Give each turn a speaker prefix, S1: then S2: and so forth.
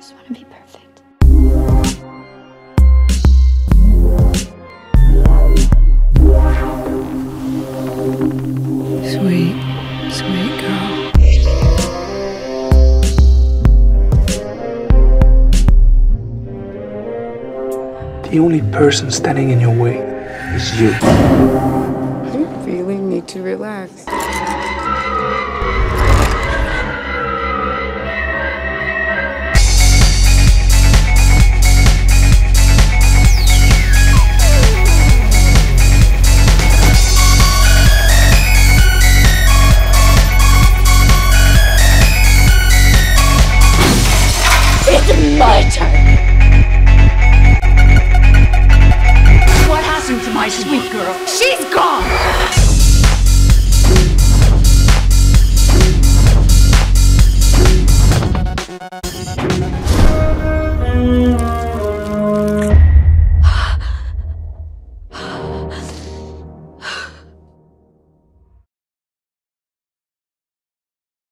S1: just want to be perfect.
S2: Sweet, sweet girl.
S3: The only person standing in your way is you.
S2: You really need to relax.
S1: It's my turn.
S2: What happened to my sweet girl? She's gone!